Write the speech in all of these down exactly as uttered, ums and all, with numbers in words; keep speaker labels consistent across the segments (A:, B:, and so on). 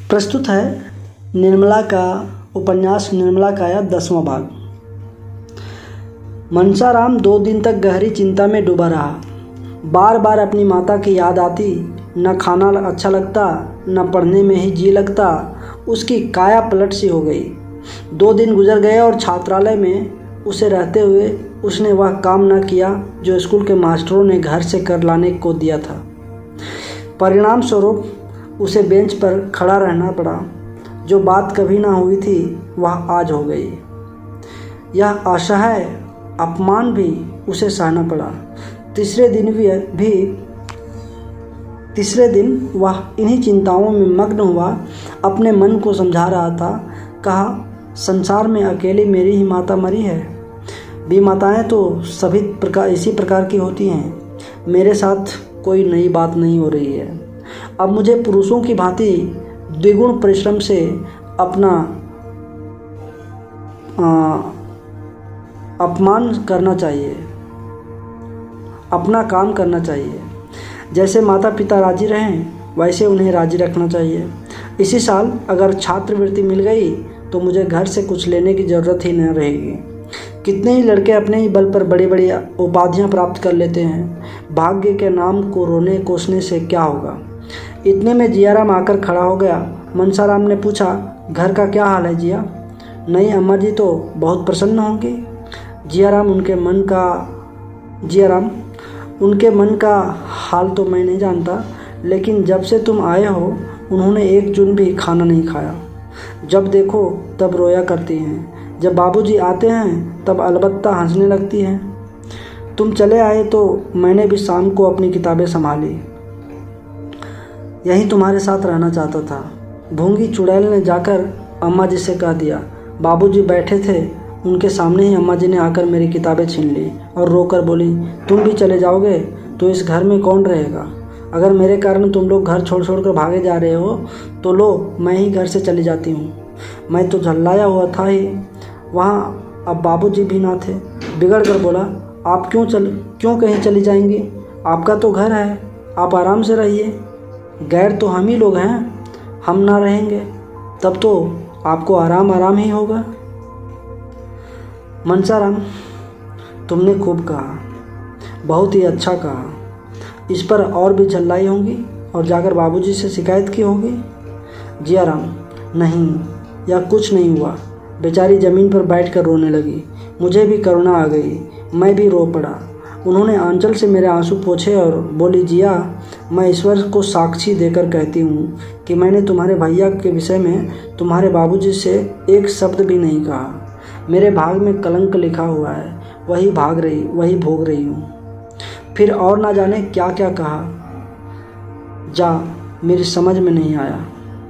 A: प्रस्तुत है निर्मला का उपन्यास निर्मला काया दसवां भाग। मनसाराम दो दिन तक गहरी चिंता में डूबा रहा। बार बार अपनी माता की याद आती। न खाना अच्छा लगता, न पढ़ने में ही जी लगता। उसकी काया पलट सी हो गई। दो दिन गुजर गए और छात्रालय में उसे रहते हुए उसने वह काम न किया जो स्कूल के मास्टरों ने घर से कर लाने को दिया था। परिणाम स्वरूप उसे बेंच पर खड़ा रहना पड़ा। जो बात कभी ना हुई थी वह आज हो गई। यह असह्य अपमान भी उसे सहना पड़ा। तीसरे दिन भी, भी तीसरे दिन वह इन्हीं चिंताओं में मग्न हुआ। अपने मन को समझा रहा था। कहा, संसार में अकेली मेरी ही माता मरी है। भी माताएं तो सभी प्रकार इसी प्रकार की होती हैं। मेरे साथ कोई नई बात नहीं हो रही है। अब मुझे पुरुषों की भांति द्विगुण परिश्रम से अपना आ, अपमान करना चाहिए, अपना काम करना चाहिए। जैसे माता पिता राजी रहें वैसे उन्हें राजी रखना चाहिए। इसी साल अगर छात्रवृत्ति मिल गई तो मुझे घर से कुछ लेने की ज़रूरत ही न रहेगी। कितने ही लड़के अपने ही बल पर बड़ी बड़ी उपाधियां प्राप्त कर लेते हैं। भाग्य के नाम को रोने कोसने से क्या होगा। इतने में जियाराम आकर खड़ा हो गया। मनसाराम ने पूछा, घर का क्या हाल है जिया? नहीं, अम्मा जी तो बहुत प्रसन्न होंगी। जियाराम उनके मन का जियाराम उनके मन का हाल तो मैं नहीं जानता, लेकिन जब से तुम आए हो उन्होंने एक चुन भी खाना नहीं खाया। जब देखो तब रोया करती हैं। जब बाबूजी आते हैं तब अलबत्ता हंसने लगती हैं। तुम चले आए तो मैंने भी शाम को अपनी किताबें संभाली। यहीं तुम्हारे साथ रहना चाहता था। भूंगी चुड़ैल ने जाकर अम्मा जी से कह दिया। बाबूजी बैठे थे, उनके सामने ही अम्मा जी ने आकर मेरी किताबें छीन ली और रोकर बोली, तुम भी चले जाओगे तो इस घर में कौन रहेगा? अगर मेरे कारण तुम लोग घर छोड़ छोड़ कर भागे जा रहे हो तो लो, मैं ही घर से चली जाती हूँ। मैं तो झल्लाया हुआ था ही। वहाँ अब बाबूजी भी ना थे। बिगड़ कर बोला, आप क्यों चल क्यों कहीं चली जाएंगी? आपका तो घर है, आप आराम से रहिए। गैर तो हम ही लोग हैं। हम ना रहेंगे तब तो आपको आराम आराम ही होगा। मनसाराम, तुमने खूब कहा, बहुत ही अच्छा कहा। इस पर और भी झल्लाई होंगी और जाकर बाबूजी से शिकायत की होगी। जियाराम, नहीं, यह कुछ नहीं हुआ। बेचारी ज़मीन पर बैठकर रोने लगी। मुझे भी करुणा आ गई। मैं भी रो पड़ा। उन्होंने आंचल से मेरे आंसू पोंछे और बोली, जिया, मैं ईश्वर को साक्षी देकर कहती हूँ कि मैंने तुम्हारे भैया के विषय में तुम्हारे बाबूजी से एक शब्द भी नहीं कहा। मेरे भाग में कलंक लिखा हुआ है, वही भाग रही वही भोग रही हूँ। फिर और ना जाने क्या क्या कहा। जा, मेरी समझ में नहीं आया।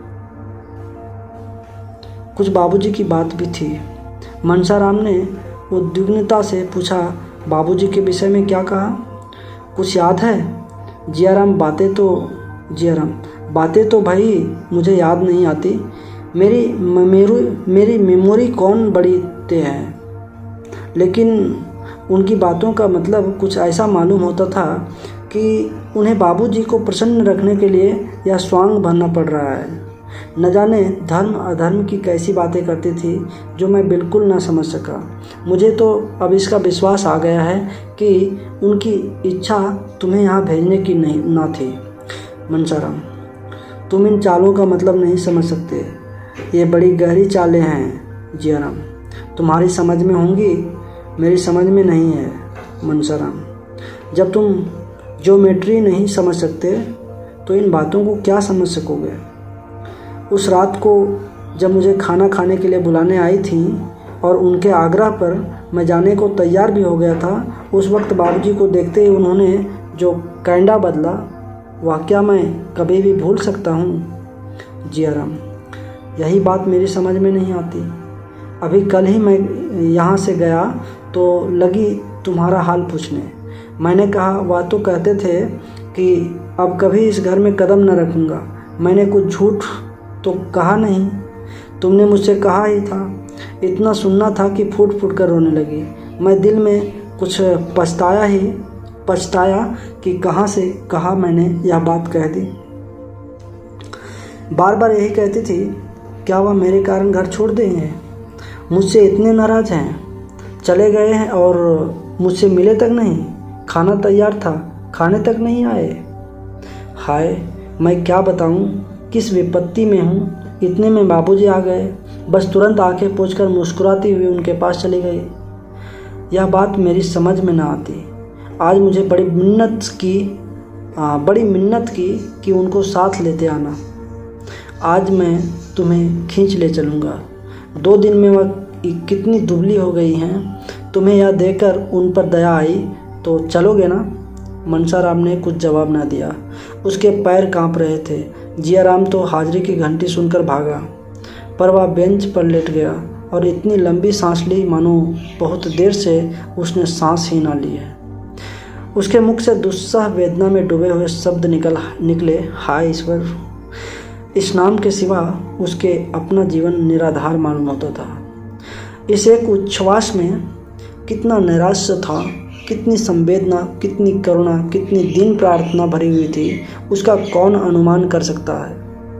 A: कुछ बाबूजी की बात भी थी। मनसाराम ने उद्विग्नता से पूछा, बाबूजी के विषय में क्या कहा? कुछ याद है? जियाराम, बातें तो जियाराम बातें तो भाई मुझे याद नहीं आती। मेरी मेरू मेरी मेमोरी कौन बड़ी तेज है। लेकिन उनकी बातों का मतलब कुछ ऐसा मालूम होता था कि उन्हें बाबूजी को प्रसन्न रखने के लिए यह स्वांग भरना पड़ रहा है। न जाने धर्म अधर्म की कैसी बातें करती थी जो मैं बिल्कुल ना समझ सका। मुझे तो अब इसका विश्वास आ गया है कि उनकी इच्छा तुम्हें यहाँ भेजने की नहीं ना थी। मनसाराम, तुम इन चालों का मतलब नहीं समझ सकते। ये बड़ी गहरी चालें हैं जियाराम। तुम्हारी समझ में होंगी, मेरी समझ में नहीं है। मनसाराम, जब तुम ज्योमेट्री नहीं समझ सकते तो इन बातों को क्या समझ सकोगे? उस रात को जब मुझे खाना खाने के लिए बुलाने आई थी और उनके आग्रह पर मैं जाने को तैयार भी हो गया था, उस वक्त बाबूजी को देखते ही उन्होंने जो कैंडा बदला, वह क्या मैं कभी भी भूल सकता हूँ? जियाराम, यही बात मेरी समझ में नहीं आती। अभी कल ही मैं यहाँ से गया तो लगी तुम्हारा हाल पूछने। मैंने कहा, वह तो कहते थे कि अब कभी इस घर में कदम न रखूँगा। मैंने कुछ झूठ तो कहा नहीं। तुमने मुझसे कहा ही था। इतना सुनना था कि फूट फूट कर रोने लगी। मैं दिल में कुछ पछताया ही पछताया कि कहाँ से कहाँ मैंने यह बात कह दी। बार बार यही कहती थी, क्या वह मेरे कारण घर छोड़ देंगे? मुझसे इतने नाराज़ हैं, चले गए हैं और मुझसे मिले तक नहीं। खाना तैयार था, खाने तक नहीं आए। हाय, मैं क्या बताऊं किस विपत्ति में हूँ। इतने में बाबूजी आ गए। बस तुरंत आंखें पोंछकर मुस्कुराती हुई उनके पास चली गई। यह बात मेरी समझ में ना आती। आज मुझे बड़ी मिन्नत की आ, बड़ी मिन्नत की कि उनको साथ लेते आना। आज मैं तुम्हें खींच ले चलूँगा। दो दिन में वह कितनी दुबली हो गई हैं। तुम्हें यह देखकर उन पर दया आई तो चलोगे ना? मनसाराम ने कुछ जवाब ना दिया। उसके पैर कांप रहे थे। जियाराम तो हाजिरी की घंटी सुनकर भागा, पर वह बेंच पर लेट गया और इतनी लंबी सांस ली मानो बहुत देर से उसने सांस ही ना ली है। उसके मुख से दुस्सह वेदना में डूबे हुए शब्द निकल निकले, हाय ईश्वर। इस नाम के सिवा उसके अपना जीवन निराधार मालूम होता था। इस एक उच्छ्वास में कितना नैराश्य था, कितनी संवेदना, कितनी करुणा, कितनी दीन प्रार्थना भरी हुई थी, उसका कौन अनुमान कर सकता है।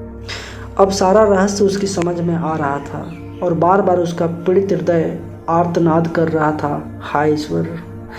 A: अब सारा रहस्य उसकी समझ में आ रहा था और बार बार उसका पीड़ित हृदय आर्तनाद कर रहा था, हाय ईश्वर।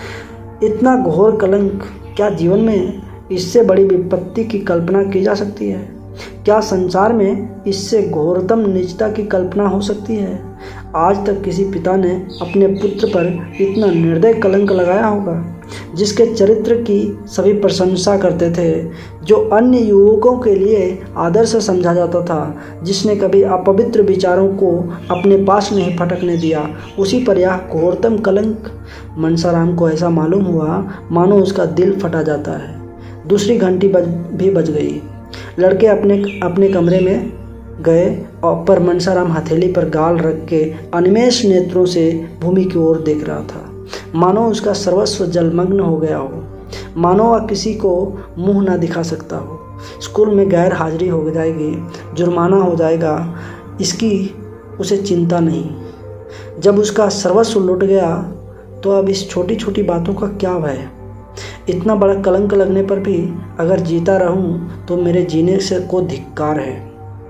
A: इतना घोर कलंक, क्या जीवन में इससे बड़ी विपत्ति की कल्पना की जा सकती है? क्या संसार में इससे घोरतम नीचता की कल्पना हो सकती है? आज तक किसी पिता ने अपने पुत्र पर इतना निर्दय कलंक लगाया होगा, जिसके चरित्र की सभी प्रशंसा करते थे, जो अन्य युवकों के लिए आदर्श समझा जाता था, जिसने कभी अपवित्र विचारों को अपने पास नहीं फटकने दिया, उसी पर यह घोरतम कलंक। मनसाराम को ऐसा मालूम हुआ मानो उसका दिल फटा जाता है। दूसरी घंटी बज भी बज गई। लड़के अपने अपने कमरे में गए और पर मनसाराम हथेली पर गाल रख के अनिमेष नेत्रों से भूमि की ओर देख रहा था, मानो उसका सर्वस्व जलमग्न हो गया हो, मानो वह किसी को मुंह ना दिखा सकता हो। स्कूल में गैर हाजिरी हो जाएगी, जुर्माना हो जाएगा, इसकी उसे चिंता नहीं। जब उसका सर्वस्व लुट गया तो अब इस छोटी छोटी बातों का क्या भय? इतना बड़ा कलंक लगने पर भी अगर जीता रहूं तो मेरे जीने से को धिक्कार है।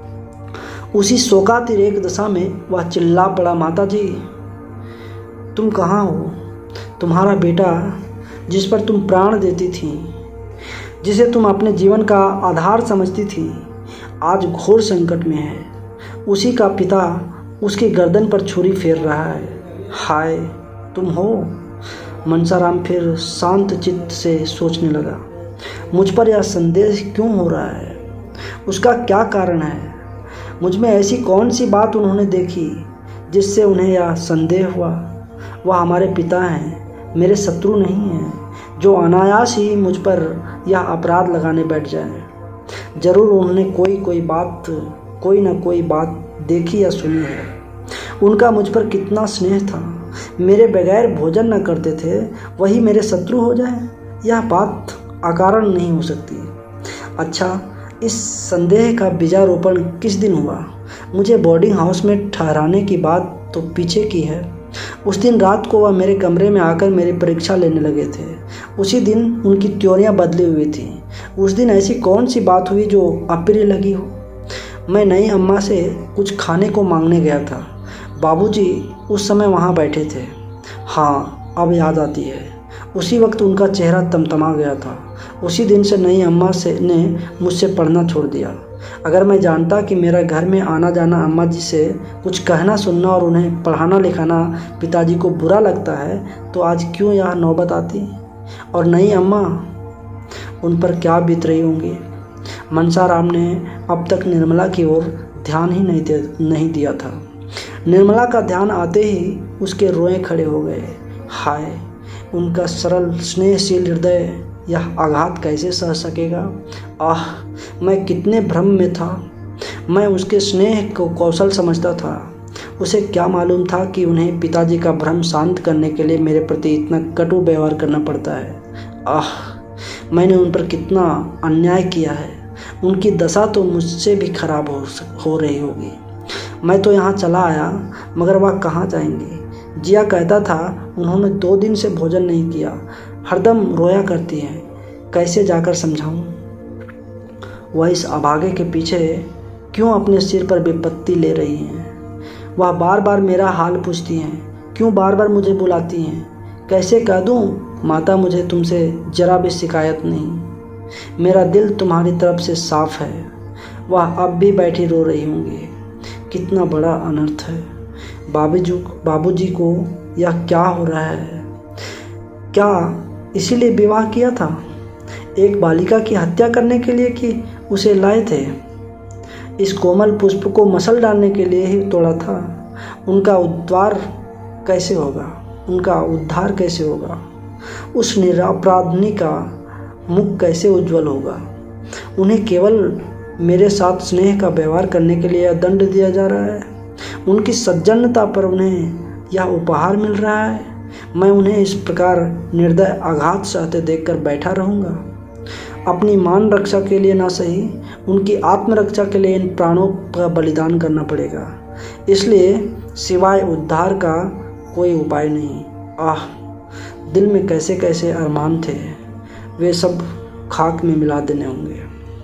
A: उसी शोकातिरेक दशा में वह चिल्ला पड़ा, माता जी तुम कहाँ हो? तुम्हारा बेटा जिस पर तुम प्राण देती थी, जिसे तुम अपने जीवन का आधार समझती थी, आज घोर संकट में है। उसी का पिता उसकी गर्दन पर छुरी फेर रहा है। हाय तुम हो? मनसाराम फिर शांत चित्त से सोचने लगा, मुझ पर यह संदेह क्यों हो रहा है? उसका क्या कारण है? मुझ में ऐसी कौन सी बात उन्होंने देखी जिससे उन्हें यह संदेह हुआ? वह हमारे पिता हैं, मेरे शत्रु नहीं हैं, जो अनायास ही मुझ पर यह अपराध लगाने बैठ जाए। जरूर उन्होंने कोई कोई बात कोई ना कोई बात देखी या सुनी है। उनका मुझ पर कितना स्नेह था। मेरे बगैर भोजन न करते थे, वही मेरे शत्रु हो जाए, यह बात अकारण नहीं हो सकती। अच्छा, इस संदेह का बीजारोपण किस दिन हुआ? मुझे बोर्डिंग हाउस में ठहराने की बात तो पीछे की है। उस दिन रात को वह मेरे कमरे में आकर मेरी परीक्षा लेने लगे थे। उसी दिन उनकी त्योरियां बदली हुई थी। उस दिन ऐसी कौन सी बात हुई जो अप्रिय लगी हो? मैं नई अम्मा से कुछ खाने को मांगने गया था। बाबूजी उस समय वहाँ बैठे थे। हाँ, अब याद आती है। उसी वक्त उनका चेहरा तमतमा गया था। उसी दिन से नई अम्मा से ने मुझसे पढ़ना छोड़ दिया। अगर मैं जानता कि मेरा घर में आना जाना अम्मा जी से कुछ कहना सुनना और उन्हें पढ़ाना लिखाना पिताजी को बुरा लगता है, तो आज क्यों यह नौबत आती? और नई अम्मा, उन पर क्या बीत रही होंगी? मनसाराम ने अब तक निर्मला की ओर ध्यान ही नहीं दे, नहीं दिया था। निर्मला का ध्यान आते ही उसके रोए खड़े हो गए। हाय, उनका सरल स्नेहशील हृदय यह आघात कैसे सह सकेगा? आह, मैं कितने भ्रम में था। मैं उसके स्नेह को कौशल समझता था। उसे क्या मालूम था कि उन्हें पिताजी का भ्रम शांत करने के लिए मेरे प्रति इतना कटु व्यवहार करना पड़ता है। आह, मैंने उन पर कितना अन्याय किया है। उनकी दशा तो मुझसे भी खराब हो हो रही होगी। मैं तो यहाँ चला आया, मगर वह कहाँ जाएंगी? जिया कहता था उन्होंने दो दिन से भोजन नहीं किया, हरदम रोया करती हैं। कैसे जाकर समझाऊं? वह इस अभागे के पीछे क्यों क्यों अपने सिर पर विपत्ति ले रही हैं? वह बार बार मेरा हाल पूछती हैं, क्यों बार बार मुझे बुलाती हैं? कैसे कह दूँ माता, मुझे तुमसे जरा भी शिकायत नहीं। मेरा दिल तुम्हारी तरफ से साफ है। वह अब भी बैठी रो रही होंगी। कितना बड़ा अनर्थ है। बाबूजी बाबूजी को यह क्या हो रहा है? क्या इसीलिए विवाह किया था? एक बालिका की हत्या करने के लिए कि उसे लाए थे? इस कोमल पुष्प को मसल डालने के लिए ही तोड़ा था। उनका उद्धार कैसे होगा? उनका उद्धार कैसे होगा? उस निरपराधिनी का मुख कैसे उज्जवल होगा? उन्हें केवल मेरे साथ स्नेह का व्यवहार करने के लिए दंड दिया जा रहा है। उनकी सज्जनता पर उन्हें यह उपहार मिल रहा है। मैं उन्हें इस प्रकार निर्दय आघात सहते देखकर बैठा रहूँगा? अपनी मान रक्षा के लिए ना सही, उनकी आत्मरक्षा के लिए इन प्राणों का बलिदान करना पड़ेगा। इसलिए सिवाय उद्धार का कोई उपाय नहीं। आह, दिल में कैसे कैसे अरमान थे, वे सब खाक में मिला देने होंगे।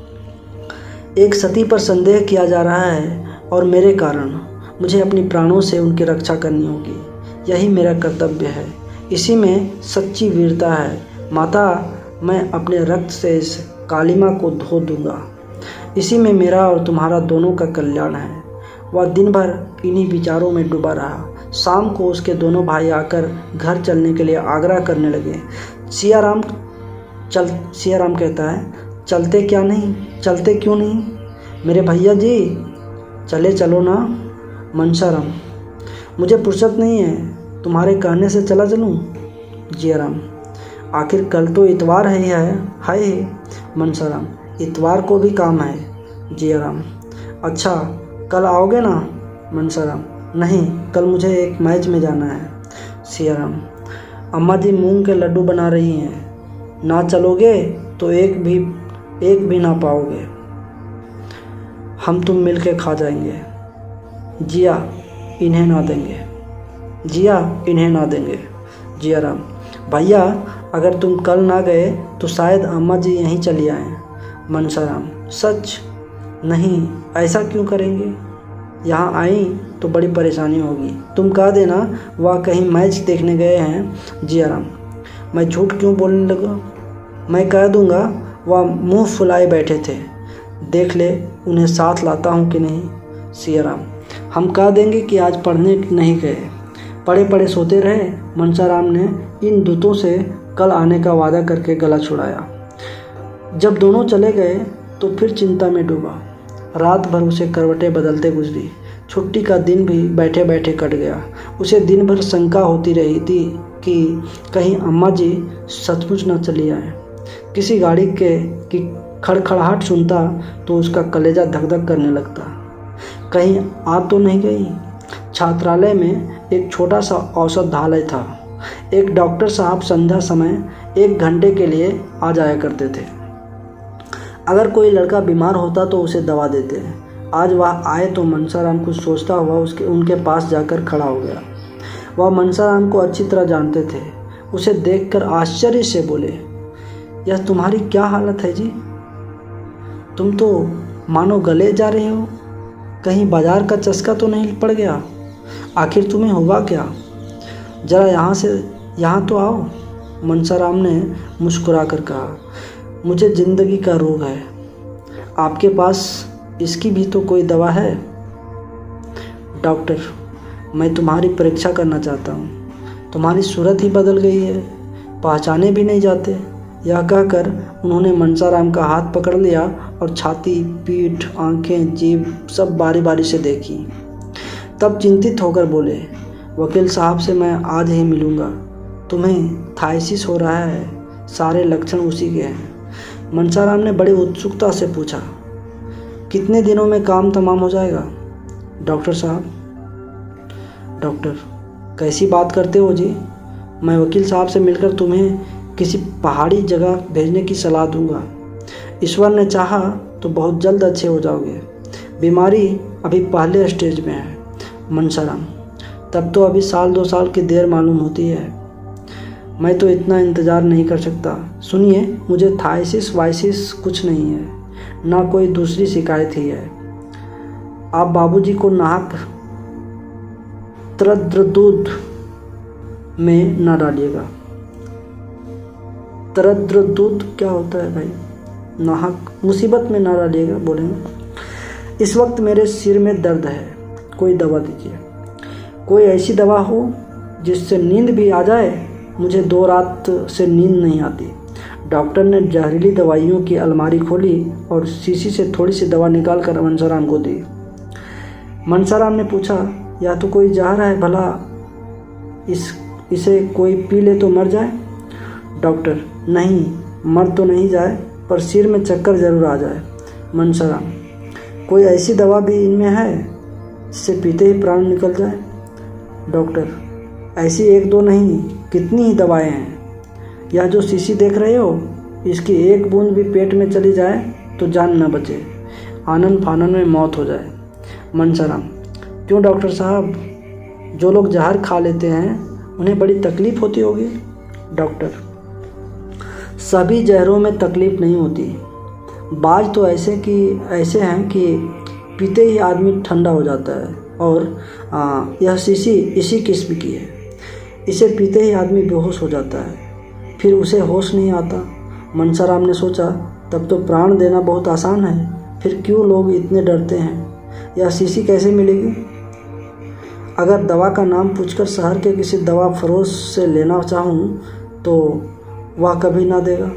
A: एक सती पर संदेह किया जा रहा है और मेरे कारण मुझे अपनी प्राणों से उनकी रक्षा करनी होगी। यही मेरा कर्तव्य है। इसी में सच्ची वीरता है। माता, मैं अपने रक्त से इस कालिमा को धो दूंगा। इसी में मेरा और तुम्हारा दोनों का कल्याण है। वह दिन भर इन्हीं विचारों में डूबा रहा। शाम को उसके दोनों भाई आकर घर चलने के लिए आग्रह करने लगे। सियाराम चल सियाराम कहता है, चलते क्या नहीं चलते क्यों नहीं मेरे भैया जी, चले चलो ना। मनसाराम, मुझे फुर्सत नहीं है, तुम्हारे कहने से चला चलूँ? जियाराम, आखिर कल तो इतवार है है हाय है। मनसाराम, इतवार को भी काम है। जियाराम, अच्छा कल आओगे ना? मनसाराम, नहीं, कल मुझे एक मैच में जाना है। सियाराम, अम्मा जी मूंग के लड्डू बना रही हैं, ना चलोगे तो एक भी एक भी ना पाओगे। हम तुम मिल के खा जाएंगे। जिया, इन्हें ना देंगे। जिया, इन्हें ना देंगे। जियाराम, भैया अगर तुम कल ना गए तो शायद अम्मा जी यहीं चली आएँ। मनसाराम, सच? नहीं, ऐसा क्यों करेंगे? यहाँ आई तो बड़ी परेशानी होगी। तुम कह देना वह कहीं मैच देखने गए हैं। जियाराम, मैं झूठ क्यों बोलने लगा? मैं कह दूंगा वह मुंह फुलाए बैठे थे, देख ले उन्हें साथ लाता हूँ कि नहीं। सियाराम, हम कह देंगे कि आज पढ़ने नहीं गए, पढ़े पढ़े सोते रहे। मनसाराम ने इन दूतों से कल आने का वादा करके गला छुड़ाया। जब दोनों चले गए तो फिर चिंता में डूबा। रात भर उसे करवटें बदलते गुजरी। छुट्टी का दिन भी बैठे बैठे कट गया। उसे दिन भर शंका होती रही थी कि कहीं अम्मा जी सचमुच न चली आए। किसी गाड़ी के की खड़खड़ाहट सुनता तो उसका कलेजा धक धक करने लगता। कहीं आ तो नहीं गई? छात्रालय में एक छोटा सा औषधालय था। एक डॉक्टर साहब संध्या समय एक घंटे के लिए आ जाया करते थे। अगर कोई लड़का बीमार होता तो उसे दवा देते। आज वह आए तो मनसाराम कुछ सोचता हुआ उसके उनके पास जाकर खड़ा हो गया। वह मनसाराम को अच्छी तरह जानते थे। उसे देखकर आश्चर्य से बोले, यह तुम्हारी क्या हालत है जी? तुम तो मानो गले जा रहे हो। कहीं बाजार का चस्का तो नहीं पड़ गया? आखिर तुम्हें हुआ क्या? जरा यहाँ से यहाँ तो आओ। मनसाराम ने मुस्कुरा कर कहा, मुझे ज़िंदगी का रोग है। आपके पास इसकी भी तो कोई दवा है? डॉक्टर, मैं तुम्हारी परीक्षा करना चाहता हूँ। तुम्हारी सूरत ही बदल गई है, पहचाने भी नहीं जाते। यह कहकर उन्होंने मनसाराम का हाथ पकड़ लिया और छाती, पीठ, आंखें, जीभ सब बारी बारी से देखी। तब चिंतित होकर बोले, वकील साहब से मैं आज ही मिलूँगा। तुम्हें थायसिस हो रहा है, सारे लक्षण उसी के हैं। मनसाराम ने बड़ी उत्सुकता से पूछा, कितने दिनों में काम तमाम हो जाएगा? डॉक्टर साहब, डॉक्टर, कैसी बात करते हो जी? मैं वकील साहब से मिलकर तुम्हें किसी पहाड़ी जगह भेजने की सलाह दूंगा। ईश्वर ने चाहा तो बहुत जल्द अच्छे हो जाओगे। बीमारी अभी पहले स्टेज में है। मनसाराम, तब तो अभी साल दो साल की देर मालूम होती है। मैं तो इतना इंतज़ार नहीं कर सकता। सुनिए, मुझे थायसिस वायसिस कुछ नहीं है, ना कोई दूसरी शिकायत ही है। आप बाबूजी को नाहक तरद्दुद में ना डालिएगा। तरद्दुद क्या होता है भाई? नाहक मुसीबत में ना डालिएगा बोलेंगे। इस वक्त मेरे सिर में दर्द है, कोई दवा दीजिए। कोई ऐसी दवा हो जिससे नींद भी आ जाए, मुझे दो रात से नींद नहीं आती। डॉक्टर ने जहरीली दवाइयों की अलमारी खोली और शीशी से थोड़ी सी दवा निकाल कर मनसाराम को दी। मनसाराम ने पूछा, या तो कोई जहर है, भला इस इसे कोई पी ले तो मर जाए? डॉक्टर, नहीं, मर तो नहीं जाए, पर सिर में चक्कर जरूर आ जाए। मनसाराम, कोई ऐसी दवा भी इनमें है जिससे पीते ही प्राण निकल जाए? डॉक्टर, ऐसी एक दो नहीं, कितनी ही दवाएं हैं। यह जो शीशी देख रहे हो, इसकी एक बूंद भी पेट में चली जाए तो जान न बचे, आनन फानन में मौत हो जाए। मनसाराम, क्यों डॉक्टर साहब, जो लोग जहर खा लेते हैं उन्हें बड़ी तकलीफ होती होगी? डॉक्टर, सभी जहरों में तकलीफ नहीं होती। बाज तो ऐसे कि ऐसे हैं कि पीते ही आदमी ठंडा हो जाता है, और आ, यह शीशी इसी किस्म की है। इसे पीते ही आदमी बेहोश हो जाता है, फिर उसे होश नहीं आता। मनसाराम ने सोचा, तब तो प्राण देना बहुत आसान है, फिर क्यों लोग इतने डरते हैं? यह शीशी कैसे मिलेगी? अगर दवा का नाम पूछकर शहर के किसी दवा फरोश से लेना चाहूँ तो वह कभी ना देगा।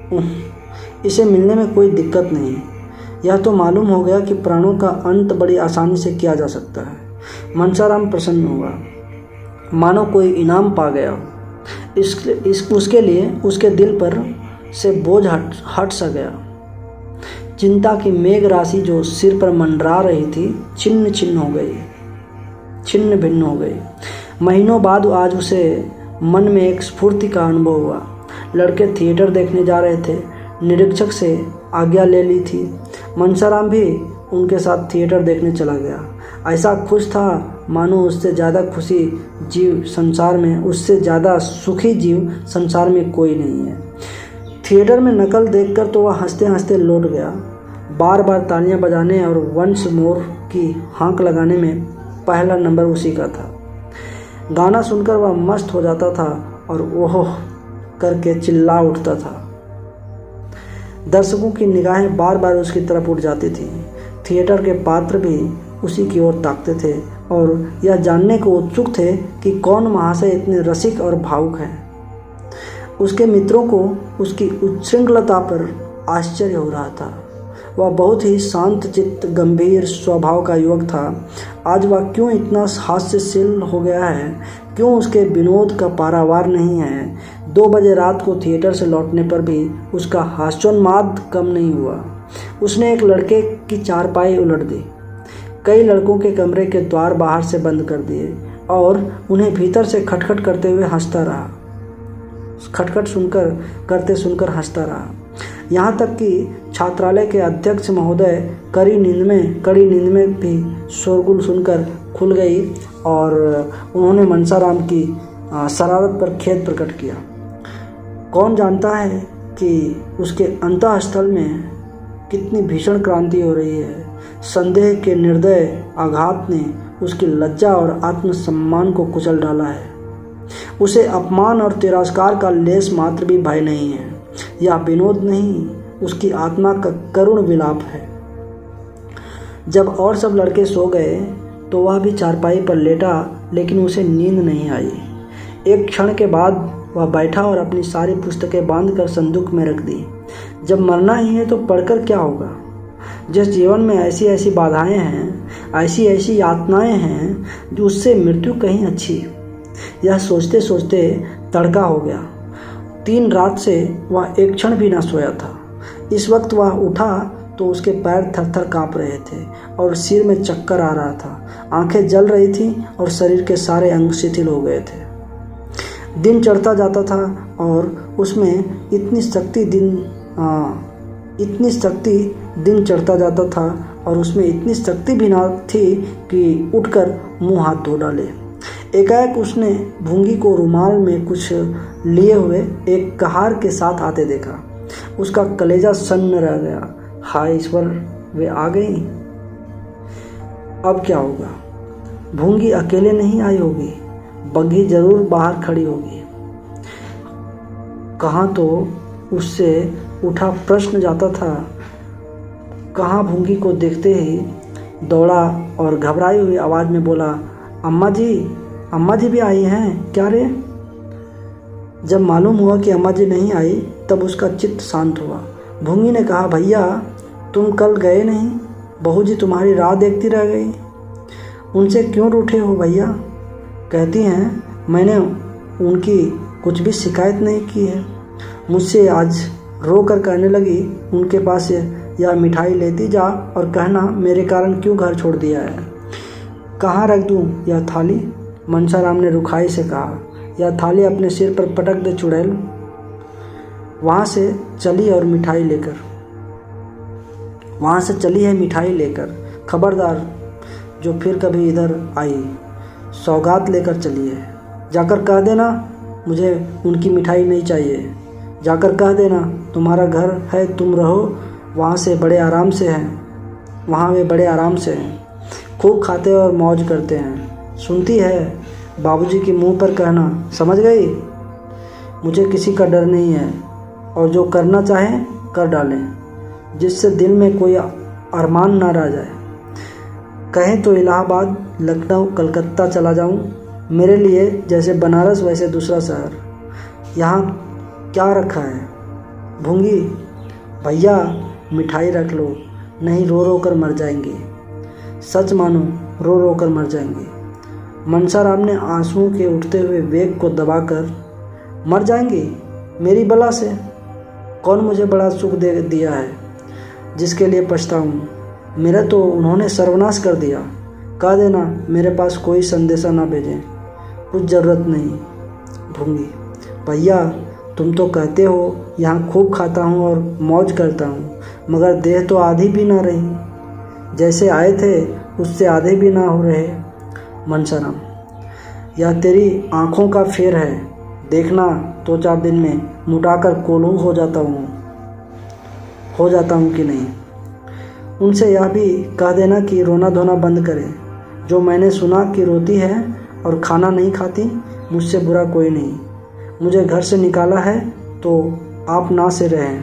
A: इसे मिलने में कोई दिक्कत नहीं। यह तो मालूम हो गया कि प्राणों का अंत बड़ी आसानी से किया जा सकता है। मनसाराम प्रसन्न हुआ, मानो कोई इनाम पा गया हो। इस, इस उसके लिए उसके दिल पर से बोझ हट हट सा गया। चिंता की मेघ राशि जो सिर पर मंडरा रही थी छिन्न छिन्न हो गई, छिन्न भिन्न हो गई। महीनों बाद आज उसे मन में एक स्फूर्ति का अनुभव हुआ। लड़के थिएटर देखने जा रहे थे, निरीक्षक से आज्ञा ले ली थी। मनसाराम भी उनके साथ थिएटर देखने चला गया। ऐसा खुश था मानो उससे ज़्यादा खुशी जीव संसार में उससे ज़्यादा सुखी जीव संसार में कोई नहीं है। थिएटर में नकल देखकर तो वह हंसते हंसते लौट गया। बार बार तालियां बजाने और वंस मोर की हाँक लगाने में पहला नंबर उसी का था। गाना सुनकर वह मस्त हो जाता था और ओह करके चिल्ला उठता था। दर्शकों की निगाहें बार बार उसकी तरफ उठ जाती थी। थिएटर के पात्र भी उसी की ओर ताकते थे और यह जानने को उत्सुक थे कि कौन महाशय इतने रसिक और भावुक हैं। उसके मित्रों को उसकी उच्छृंखलता पर आश्चर्य हो रहा था। वह बहुत ही शांत चित्त गंभीर स्वभाव का युवक था। आज वह क्यों इतना हास्यशील हो गया है? क्यों उसके विनोद का पारावार नहीं है? दो बजे रात को थिएटर से लौटने पर भी उसका हास्योन्माद कम नहीं हुआ। उसने एक लड़के की चारपाई उलट दी, कई लड़कों के कमरे के द्वार बाहर से बंद कर दिए और उन्हें भीतर से खटखट करते हुए हंसता रहा खटखट सुनकर करते सुनकर हंसता रहा। यहाँ तक कि छात्रालय के अध्यक्ष महोदय कड़ी नींद में कड़ी नींद में भी शोरगुल सुनकर खुल गई और उन्होंने मनसाराम की शरारत पर खेद प्रकट किया। कौन जानता है कि उसके अंतःस्थल में कितनी भीषण क्रांति हो रही है। संदेह के निर्दय आघात ने उसकी लज्जा और आत्मसम्मान को कुचल डाला है। उसे अपमान और तिरस्कार का लेस मात्र भी भय नहीं है। यह विनोद नहीं, उसकी आत्मा का करुण विलाप है। जब और सब लड़के सो गए तो वह भी चारपाई पर लेटा, लेकिन उसे नींद नहीं आई। एक क्षण के बाद वह बैठा और अपनी सारी पुस्तकें बांधकर संदूक में रख दी। जब मरना ही है तो पढ़कर क्या होगा? जिस जीवन में ऐसी ऐसी बाधाएं हैं, ऐसी ऐसी यातनाएं हैं, जो उससे मृत्यु कहीं अच्छी। यह सोचते सोचते तड़का हो गया। तीन रात से वह एक क्षण भी ना सोया था। इस वक्त वह उठा तो उसके पैर थर थर काँप रहे थे और सिर में चक्कर आ रहा था। आंखें जल रही थीं और शरीर के सारे अंग शिथिल हो गए थे। दिन चढ़ता जाता था और उसमें इतनी शक्ति दिन आ, इतनी शक्ति दिन चढ़ता जाता था और उसमें इतनी शक्ति भी ना थी कि उठकर मुंह हाथ धो डाले। एकाएक उसने भूंगी को रुमाल में कुछ लिए हुए एक कहार के साथ आते देखा। उसका कलेजा सन्न रह गया। हाय ईश्वर, वे आ गई। अब क्या होगा? भूंगी अकेले नहीं आई होगी, बग्घी जरूर बाहर खड़ी होगी। कहाँ तो उससे उठा प्रश्न जाता था। कहाँ भूंगी को देखते ही दौड़ा और घबराई हुई आवाज़ में बोला, अम्मा जी, अम्मा जी भी आई हैं क्या रे? जब मालूम हुआ कि अम्मा जी नहीं आई तब उसका चित्त शांत हुआ। भूंगी ने कहा, भैया तुम कल गए नहीं, बहू जी तुम्हारी राह देखती रह गई। उनसे क्यों रूठे हो भैया? कहती हैं मैंने उनकी कुछ भी शिकायत नहीं की है। मुझसे आज रो कर कहने लगी, उनके पास यह मिठाई लेती जा और कहना मेरे कारण क्यों घर छोड़ दिया है। कहाँ रख दूँ यह थाली? मनसाराम ने रुखाई से कहा। यह थाली अपने सिर पर पटक दे चुड़ैल। वहाँ से चली और मिठाई लेकर वहाँ से चली है मिठाई लेकर। खबरदार जो फिर कभी इधर आई, सौगात लेकर चली है। जाकर कह देना मुझे उनकी मिठाई नहीं चाहिए। जाकर कह देना तुम्हारा घर है, तुम रहो वहाँ से बड़े आराम से हैं वहाँ वे बड़े आराम से हैं, खूब खाते और मौज करते हैं। सुनती है? बाबूजी के मुंह पर कहना, समझ गई? मुझे किसी का डर नहीं है और जो करना चाहें कर डालें, जिससे दिल में कोई अरमान ना रह जाए। कहें तो इलाहाबाद, लखनऊ, कलकत्ता चला जाऊं, मेरे लिए जैसे बनारस वैसे दूसरा शहर। यहाँ क्या रखा है? भूंगी, भैया मिठाई रख लो, नहीं रो रो कर मर जाएंगे। सच मानो रो रो कर मर जाएंगे। मनसाराम ने आंसुओं के उठते हुए वेग को दबाकर, मर जाएंगी मेरी बला से? कौन मुझे बड़ा सुख दे दिया है जिसके लिए पछताऊं? मेरा तो उन्होंने सर्वनाश कर दिया। कह देना मेरे पास कोई संदेशा ना भेजें, कुछ ज़रूरत नहीं। भूंगी, भैया तुम तो कहते हो यहाँ खूब खाता हूँ और मौज करता हूँ, मगर देह तो आधी भी ना रही। जैसे आए थे उससे आधे भी ना हो रहे। मनसाराम, यह तेरी आँखों का फेर है। देखना दो चार दिन में मुटाकर कोल्हू हो जाता हूँ हो जाता हूँ कि नहीं। उनसे यह भी कह देना कि रोना धोना बंद करें। जो मैंने सुना कि रोती है और खाना नहीं खाती, मुझसे बुरा कोई नहीं। मुझे घर से निकाला है तो आप ना से रहें।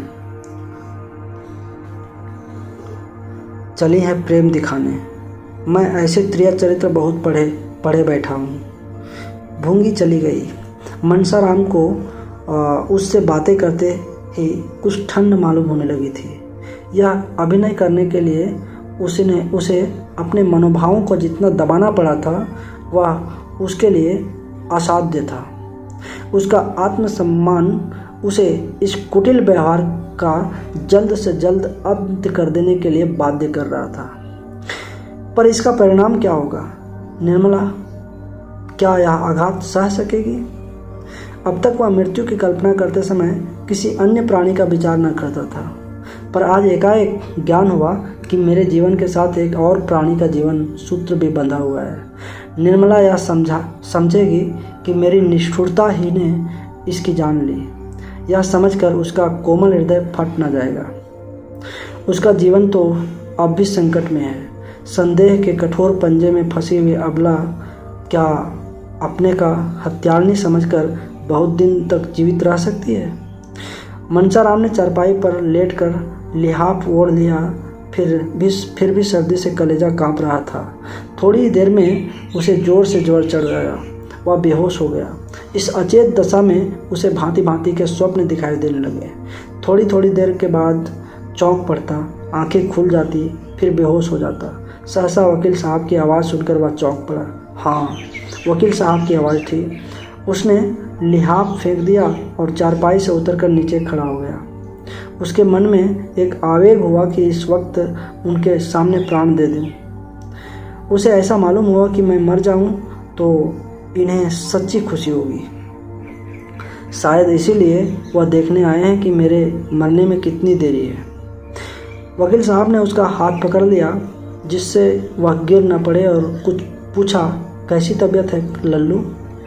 A: चली है प्रेम दिखाने। मैं ऐसे त्रिया चरित्र बहुत पढ़े पढ़े बैठा हूँ। भूंगी चली गई। मनसाराम को उससे बातें करते ही कुछ ठंड मालूम होने लगी थी। यह अभिनय करने के लिए उसने उसे अपने मनोभावों को जितना दबाना पड़ा था वह उसके लिए असाध्य था। उसका आत्मसम्मान उसे इस कुटिल व्यवहार का जल्द से जल्द अंत कर देने के लिए बाध्य कर रहा था। पर इसका परिणाम क्या होगा? निर्मला क्या यह आघात सह सकेगी? अब तक वह मृत्यु की कल्पना करते समय किसी अन्य प्राणी का विचार न करता था, पर आज एकाएक ज्ञान हुआ कि मेरे जीवन के साथ एक और प्राणी का जीवन सूत्र भी बंधा हुआ है। निर्मला यह समझा समझेगी कि मेरी निष्ठुरता ही ने इसकी जान ली। यह समझकर उसका कोमल हृदय फट न जाएगा। उसका जीवन तो अब भी संकट में है। संदेह के कठोर पंजे में फंसी हुई अबला क्या अपने का हत्यारनी समझकर बहुत दिन तक जीवित रह सकती है? मनसाराम ने चारपाई पर लेटकर लिहाफ ओढ़ लिया। फिर भी फिर भी सर्दी से कलेजा कांप रहा था। थोड़ी ही देर में उसे जोर से जोर चढ़ गया। वह बेहोश हो गया। इस अचेत दशा में उसे भांति भांति के स्वप्न दिखाई देने लगे। थोड़ी थोड़ी देर के बाद चौंक पड़ता, आंखें खुल जाती, फिर बेहोश हो जाता। सहसा वकील साहब की आवाज़ सुनकर वह चौंक पड़ा। हाँ, वकील साहब की आवाज़ थी। उसने लिहाफ फेंक दिया और चारपाई से उतरकर नीचे खड़ा हो गया। उसके मन में एक आवेग हुआ कि इस वक्त उनके सामने प्राण दे दूं। उसे ऐसा मालूम हुआ कि मैं मर जाऊं तो इन्हें सच्ची खुशी होगी। शायद इसीलिए वह देखने आए हैं कि मेरे मरने में कितनी देरी है। वकील साहब ने उसका हाथ पकड़ लिया जिससे वह गिर न पड़े और कुछ पूछा, कैसी तबीयत है लल्लू?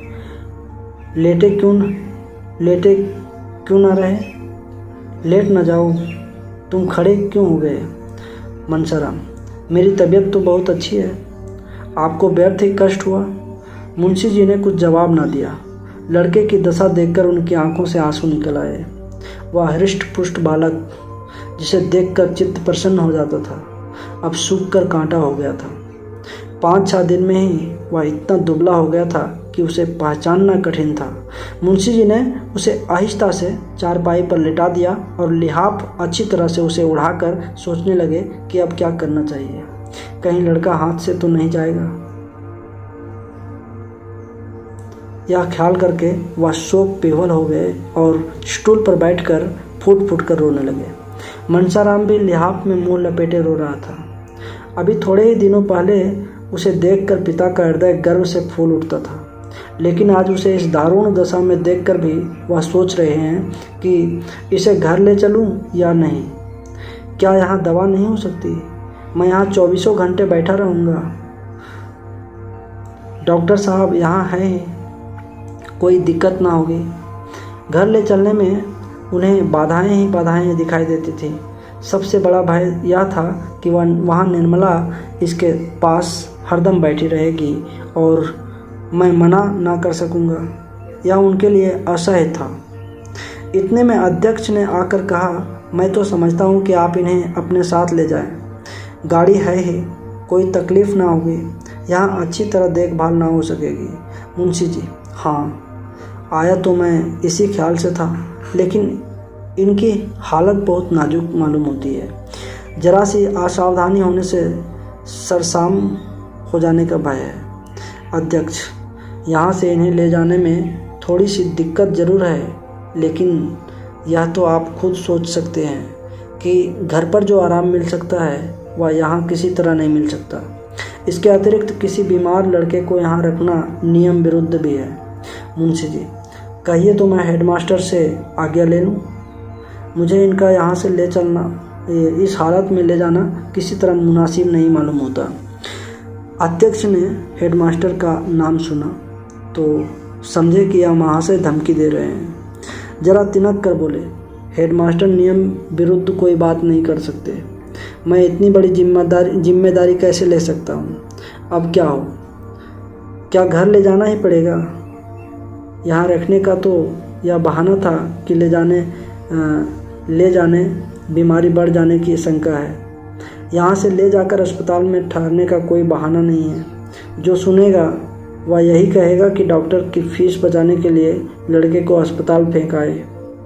A: लेटे क्यों लेटे क्यों ना रहे? लेट न जाओ, तुम खड़े क्यों हो गए? मनसाराम, मेरी तबीयत तो बहुत अच्छी है। आपको व्यर्थ ही कष्ट हुआ? मुंशी जी ने कुछ जवाब ना दिया। लड़के की दशा देखकर उनकी आंखों से आंसू निकल आए। वह हृष्ट पुष्ट बालक जिसे देखकर चित्त प्रसन्न हो जाता था, अब सूख कर कांटा हो गया था। पाँच छः दिन में ही वह इतना दुबला हो गया था कि उसे पहचानना कठिन था। मुंशी जी ने उसे आहिस्ता से चारपाई पर लिटा दिया और लिहाफ अच्छी तरह से उसे उड़ाकर सोचने लगे कि अब क्या करना चाहिए, कहीं लड़का हाथ से तो नहीं जाएगा। यह ख्याल करके वह शोक विह्वल हो गए और स्टूल पर बैठकर फूट फूट कर रोने लगे। मनसाराम भी लिहाफ में मुंह लपेटे रो रहा था। अभी थोड़े ही दिनों पहले उसे देखकर पिता का हृदय गर्व से फूल उठता था, लेकिन आज उसे इस दारुण दशा में देखकर भी वह सोच रहे हैं कि इसे घर ले चलूं या नहीं। क्या यहाँ दवा नहीं हो सकती? मैं यहाँ चौबीसों घंटे बैठा रहूँगा। डॉक्टर साहब यहाँ हैं, कोई दिक्कत ना होगी। घर ले चलने में उन्हें बाधाएं ही बाधाएं दिखाई देती थी। सबसे बड़ा भय यह था कि वह वहाँ निर्मला इसके पास हरदम बैठी रहेगी और मैं मना ना कर सकूँगा। यह उनके लिए असह्य था। इतने में अध्यक्ष ने आकर कहा, मैं तो समझता हूँ कि आप इन्हें अपने साथ ले जाएं। गाड़ी है ही, कोई तकलीफ़ ना होगी, यहाँ अच्छी तरह देखभाल ना हो सकेगी। मुंशी जी, हाँ, आया तो मैं इसी ख्याल से था, लेकिन इनकी हालत बहुत नाजुक मालूम होती है। जरा सी असावधानी होने से सरसाम हो जाने का भय है। अध्यक्ष, यहाँ से इन्हें ले जाने में थोड़ी सी दिक्कत ज़रूर है, लेकिन यह तो आप खुद सोच सकते हैं कि घर पर जो आराम मिल सकता है वह यहाँ किसी तरह नहीं मिल सकता। इसके अतिरिक्त किसी बीमार लड़के को यहाँ रखना नियम विरुद्ध भी है। मुंशी जी, कहिए तो मैं हेडमास्टर से आज्ञा ले लूँ। मुझे इनका यहाँ से ले चलना, इस हालत में ले जाना किसी तरह मुनासिब नहीं मालूम होता। अध्यक्ष ने हेडमास्टर का नाम सुना तो समझे कि यह महाशय धमकी दे रहे हैं। जरा तिनक कर बोले, हेडमास्टर नियम विरुद्ध कोई बात नहीं कर सकते। मैं इतनी बड़ी जिम्मेदारी जिम्मेदारी कैसे ले सकता हूँ? अब क्या हो, क्या घर ले जाना ही पड़ेगा? यहाँ रखने का तो यह बहाना था कि ले जाने आ, ले जाने बीमारी बढ़ जाने की शंका है। यहाँ से ले जाकर अस्पताल में ठहरने का कोई बहाना नहीं है। जो सुनेगा वह यही कहेगा कि डॉक्टर की फीस बचाने के लिए लड़के को अस्पताल फेंक आए।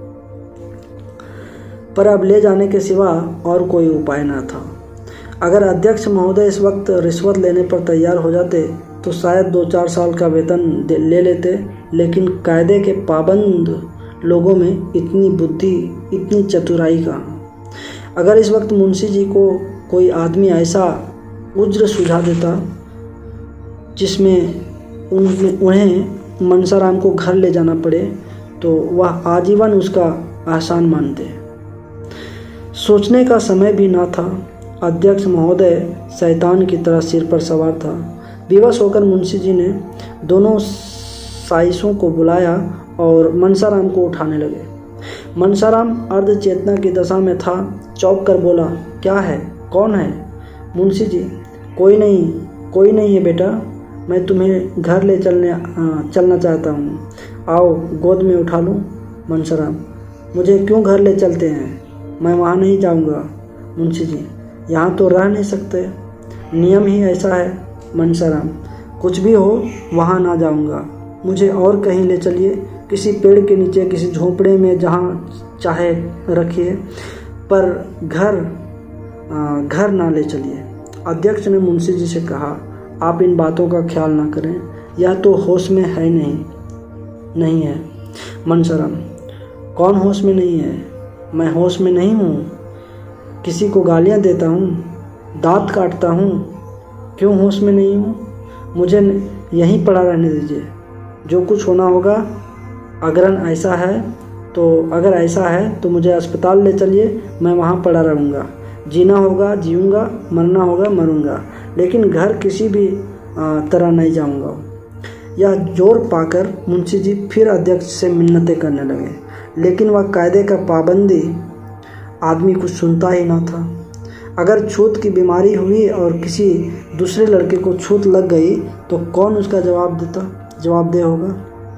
A: पर अब ले जाने के सिवा और कोई उपाय न था। अगर अध्यक्ष महोदय इस वक्त रिश्वत लेने पर तैयार हो जाते तो शायद दो चार साल का वेतन ले लेते, लेकिन कायदे के पाबंद लोगों में इतनी बुद्धि, इतनी चतुराई कहाँ। अगर इस वक्त मुंशी जी को कोई आदमी ऐसा उज्र सुझा देता जिसमें उन्हें मनसाराम को घर ले जाना पड़े, तो वह आजीवन उसका एहसान मानते। सोचने का समय भी ना था। अध्यक्ष महोदय शैतान की तरह सिर पर सवार था। विवश होकर मुंशी जी ने दोनों साइसों को बुलाया और मनसाराम को उठाने लगे। मनसाराम अर्ध चेतना की दशा में था। चौंक कर बोला, क्या है, कौन है? मुंशी जी, कोई नहीं, कोई नहीं है बेटा, मैं तुम्हें घर ले चलने चलना चाहता हूँ, आओ गोद में उठा लूँ। मनसाराम, मुझे क्यों घर ले चलते हैं? मैं वहाँ नहीं जाऊँगा। मुंशी जी, यहाँ तो रह नहीं सकते, नियम ही ऐसा है। मनसाराम, कुछ भी हो वहाँ ना जाऊँगा, मुझे और कहीं ले चलिए, किसी पेड़ के नीचे, किसी झोंपड़े में, जहाँ चाहे रखिए, पर घर घर ना ले चलिए। अध्यक्ष ने मुंशी जी से कहा, आप इन बातों का ख्याल ना करें, यह तो होश में है नहीं नहीं है। मनसाराम, कौन होश में नहीं है? मैं होश में नहीं हूँ। किसी को गालियाँ देता हूँ, दांत काटता हूँ, क्यों होश में नहीं हूँ? मुझे यहीं पड़ा रहने दीजिए। जो कुछ होना होगा, अगर ऐसा है तो अगर ऐसा है तो मुझे अस्पताल ले चलिए, मैं वहाँ पड़ा रहूँगा। जीना होगा जीऊँगा, मरना होगा मरूँगा, लेकिन घर किसी भी तरह नहीं जाऊँगा। यह जोर पाकर मुंशी जी फिर अध्यक्ष से मिन्नतें करने लगे, लेकिन वह कायदे का पाबंदी आदमी कुछ सुनता ही न था। अगर छूत की बीमारी हुई और किसी दूसरे लड़के को छूत लग गई तो कौन उसका जवाब देता जवाबदेह होगा।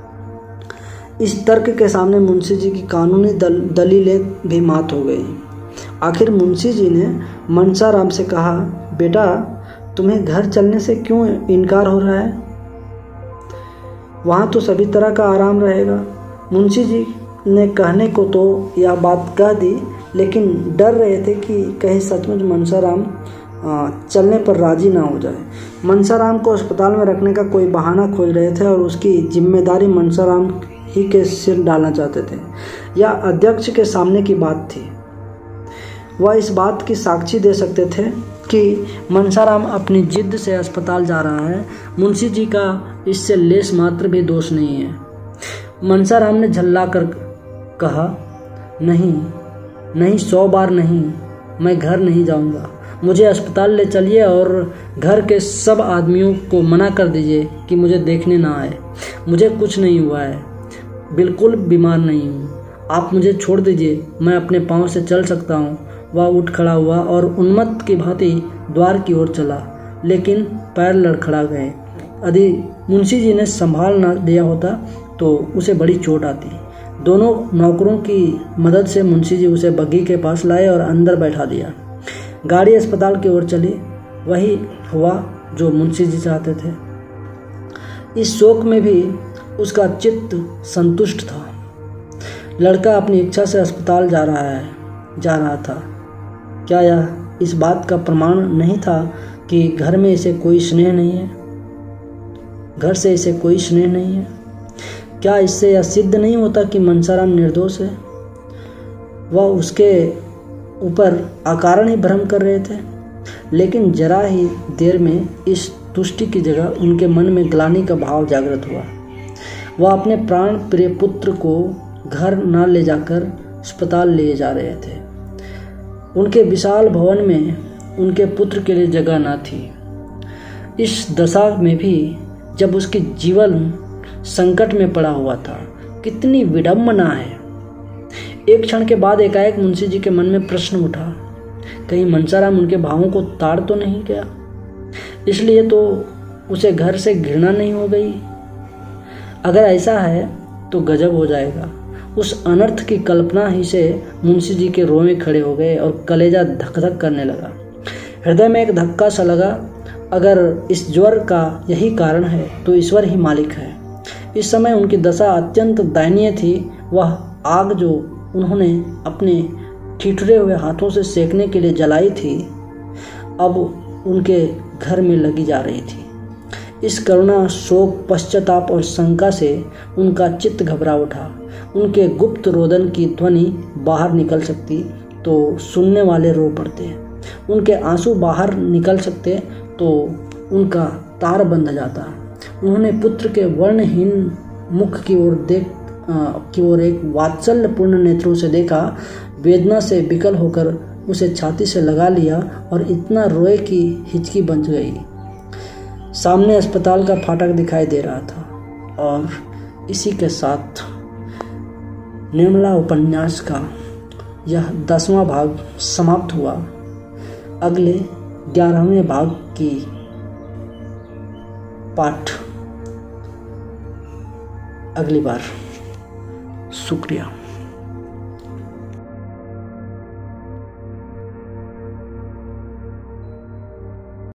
A: इस तर्क के सामने मुंशी जी की कानूनी दल, दलीलें भी मात हो गई। आखिर मुंशी जी ने मनसाराम से कहा, बेटा तुम्हें घर चलने से क्यों इनकार हो रहा है? वहाँ तो सभी तरह का आराम रहेगा। मुंशी जी ने कहने को तो यह बात कह दी, लेकिन डर रहे थे कि कहीं सचमुच मनसाराम चलने पर राजी ना हो जाए। मनसाराम को अस्पताल में रखने का कोई बहाना खोज रहे थे और उसकी जिम्मेदारी मनसाराम ही के सिर डालना चाहते थे। यह अध्यक्ष के सामने की बात थी। वह इस बात की साक्षी दे सकते थे कि मनसाराम अपनी जिद से अस्पताल जा रहा है। मुंशी जी का इससे लेस मात्र भी दोष नहीं है। मनसाराम ने झल्ला कर कहा, नहीं नहीं, सौ बार नहीं, मैं घर नहीं जाऊंगा। मुझे अस्पताल ले चलिए और घर के सब आदमियों को मना कर दीजिए कि मुझे देखने ना आए। मुझे कुछ नहीं हुआ है, बिल्कुल बीमार नहीं हूँ। आप मुझे छोड़ दीजिए, मैं अपने पाँव से चल सकता हूँ। वह उठ खड़ा हुआ और उन्मत्त की भांति द्वार की ओर चला, लेकिन पैर लड़खड़ा गए। यदि मुंशी जी ने संभाल न दिया होता तो उसे बड़ी चोट आती। दोनों नौकरों की मदद से मुंशी जी उसे बग्घी के पास लाए और अंदर बैठा दिया। गाड़ी अस्पताल की ओर चली। वही हुआ जो मुंशी जी चाहते थे। इस शोक में भी उसका चित्त संतुष्ट था। लड़का अपनी इच्छा से अस्पताल जा रहा है जा रहा था। क्या यह इस बात का प्रमाण नहीं था कि घर में इसे कोई स्नेह नहीं है घर से इसे कोई स्नेह नहीं है? क्या इससे यह सिद्ध नहीं होता कि मनसाराम निर्दोष है? वह उसके ऊपर अकारण ही भ्रम कर रहे थे। लेकिन जरा ही देर में इस तुष्टि की जगह उनके मन में ग्लानि का भाव जागृत हुआ। वह अपने प्राण प्रिय पुत्र को घर न ले जाकर अस्पताल ले जा रहे थे। उनके विशाल भवन में उनके पुत्र के लिए जगह न थी। इस दशा में भी जब उसकी जीवन संकट में पड़ा हुआ था, कितनी विडंबना है। एक क्षण के बाद एकाएक मुंशी जी के मन में प्रश्न उठा, कहीं मनसाराम उनके भावों को ताड़ तो नहीं गया? इसलिए तो उसे घर से घृणा नहीं हो गई। अगर ऐसा है तो गजब हो जाएगा। उस अनर्थ की कल्पना ही से मुंशी जी के रोए खड़े हो गए और कलेजा धक धक करने लगा। हृदय में एक धक्का सा लगा, अगर इस ज्वर का यही कारण है तो ईश्वर ही मालिक है। इस समय उनकी दशा अत्यंत दयनीय थी। वह आग जो उन्होंने अपने ठिठुरे हुए हाथों से सेकने के लिए जलाई थी, अब उनके घर में लगी जा रही थी। इस करुणा, शोक, पश्चाताप और शंका से उनका चित्त घबरा उठा। उनके गुप्त रोदन की ध्वनि बाहर निकल सकती तो सुनने वाले रो पड़ते। उनके आंसू बाहर निकल सकते तो उनका तार बंध जाता। उन्होंने पुत्र के वर्णहीन मुख की ओर देख की ओर एक वात्सल्यपूर्ण नेत्रों से देखा। वेदना से विकल होकर उसे छाती से लगा लिया और इतना रोए कि हिचकी बन गई। सामने अस्पताल का फाटक दिखाई दे रहा था और इसी के साथ निर्मला उपन्यास का यह दसवां भाग समाप्त हुआ। अगले ग्यारहवें भाग की पाठ अगली बार। शुक्रिया।